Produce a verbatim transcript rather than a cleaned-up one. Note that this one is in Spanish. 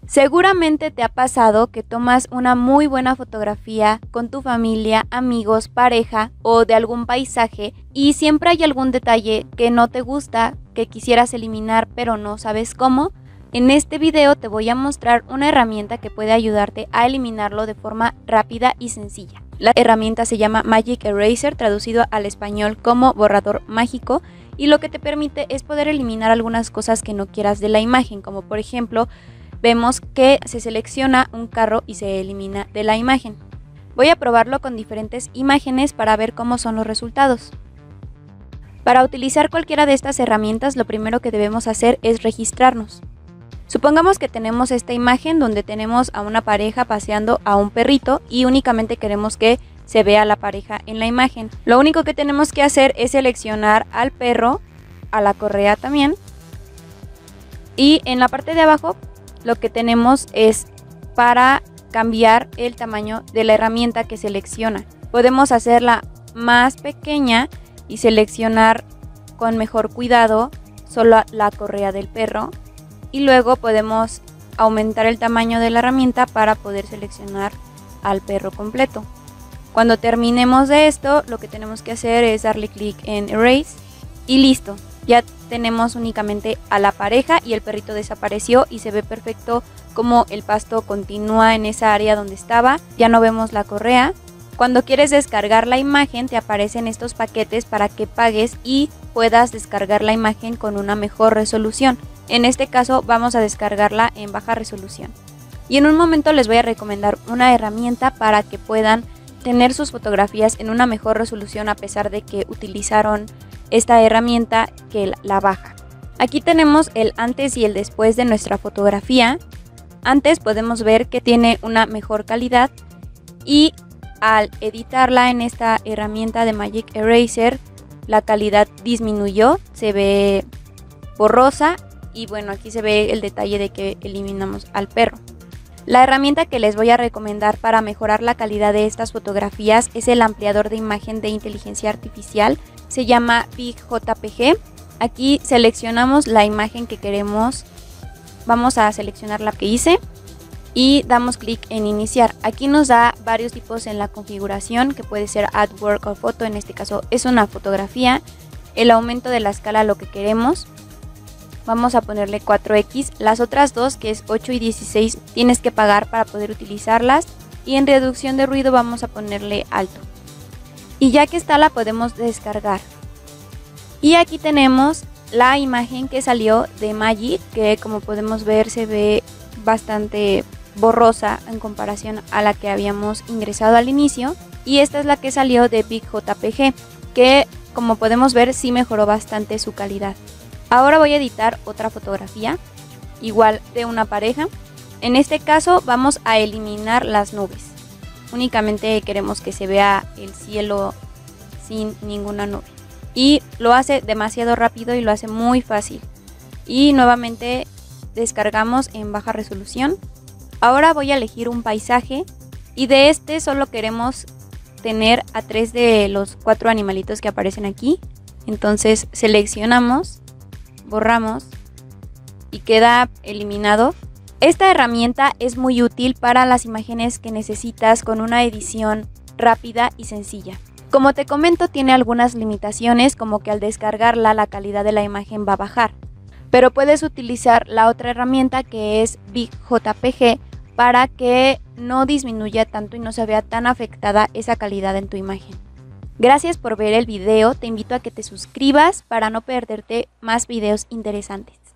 Seguramente te ha pasado que tomas una muy buena fotografía con tu familia, amigos, pareja o de algún paisaje y siempre hay algún detalle que no te gusta, que quisieras eliminar pero no sabes cómo. En este video te voy a mostrar una herramienta que puede ayudarte a eliminarlo de forma rápida y sencilla. La herramienta se llama Magic Eraser, traducido al español como borrador mágico, y lo que te permite es poder eliminar algunas cosas que no quieras de la imagen, como por ejemplo, vemos que se selecciona un carro y se elimina de la imagen. Voy a probarlo con diferentes imágenes para ver cómo son los resultados. Para utilizar cualquiera de estas herramientas, lo primero que debemos hacer es registrarnos. Supongamos que tenemos esta imagen donde tenemos a una pareja paseando a un perrito y únicamente queremos que se vea la pareja en la imagen. Lo único que tenemos que hacer es seleccionar al perro, a la correa también, y en la parte de abajo lo que tenemos es para cambiar el tamaño de la herramienta que selecciona. Podemos hacerla más pequeña y seleccionar con mejor cuidado solo la correa del perro, y luego podemos aumentar el tamaño de la herramienta para poder seleccionar al perro completo. Cuando terminemos de esto, lo que tenemos que hacer es darle clic en Erase y listo. Ya tenemos únicamente a la pareja y el perrito desapareció y se ve perfecto como el pasto continúa en esa área donde estaba. Ya no vemos la correa. Cuando quieres descargar la imagen te aparecen estos paquetes para que pagues y puedas descargar la imagen con una mejor resolución. En este caso vamos a descargarla en baja resolución. Y en un momento les voy a recomendar una herramienta para que puedan tener sus fotografías en una mejor resolución a pesar de que utilizaron esta herramienta que la baja. Aquí tenemos el antes y el después de nuestra fotografía. Antes podemos ver que tiene una mejor calidad y al editarla en esta herramienta de Magic Eraser la calidad disminuyó, se ve borrosa y bueno, aquí se ve el detalle de que eliminamos al perro. La herramienta que les voy a recomendar para mejorar la calidad de estas fotografías es el ampliador de imagen de inteligencia artificial. Se llama Big J P G. Aquí seleccionamos la imagen que queremos. Vamos a seleccionar la que hice y damos clic en iniciar. Aquí nos da varios tipos en la configuración, que puede ser artwork o foto. En este caso es una fotografía. El aumento de la escala, lo que queremos. Vamos a ponerle cuatro equis. Las otras dos, que es ocho y dieciséis, tienes que pagar para poder utilizarlas. Y en reducción de ruido vamos a ponerle alto. Y ya que está, la podemos descargar. Y aquí tenemos la imagen que salió de Magic, que como podemos ver se ve bastante borrosa en comparación a la que habíamos ingresado al inicio. Y esta es la que salió de Big J P G, que como podemos ver sí mejoró bastante su calidad. Ahora voy a editar otra fotografía, igual de una pareja. En este caso vamos a eliminar las nubes. Únicamente queremos que se vea el cielo sin ninguna nube. Y lo hace demasiado rápido y lo hace muy fácil. Y nuevamente descargamos en baja resolución. Ahora voy a elegir un paisaje y de este solo queremos tener a tres de los cuatro animalitos que aparecen aquí. Entonces seleccionamos, borramos y queda eliminado. Esta herramienta es muy útil para las imágenes que necesitas con una edición rápida y sencilla. Como te comento, tiene algunas limitaciones, como que al descargarla la calidad de la imagen va a bajar. Pero puedes utilizar la otra herramienta, que es Big J P G, para que no disminuya tanto y no se vea tan afectada esa calidad en tu imagen. Gracias por ver el video, te invito a que te suscribas para no perderte más videos interesantes.